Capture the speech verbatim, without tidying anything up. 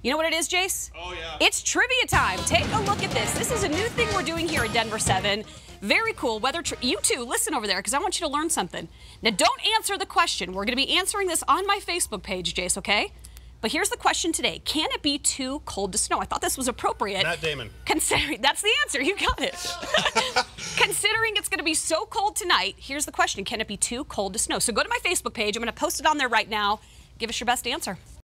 You know what it is, Jace? Oh, yeah. It's trivia time. Take a look at this. This is a new thing we're doing here at Denver seven. Very cool. Weather. You too, listen over there, because I want you to learn something. Now, don't answer the question. We're going to be answering this on my Facebook page, Jace, okay? But here's the question today. Can it be too cold to snow? I thought this was appropriate. Matt Damon. Considering, that's the answer. You got it. Considering it's going to be so cold tonight, here's the question. Can it be too cold to snow? So go to my Facebook page. I'm going to post it on there right now. Give us your best answer.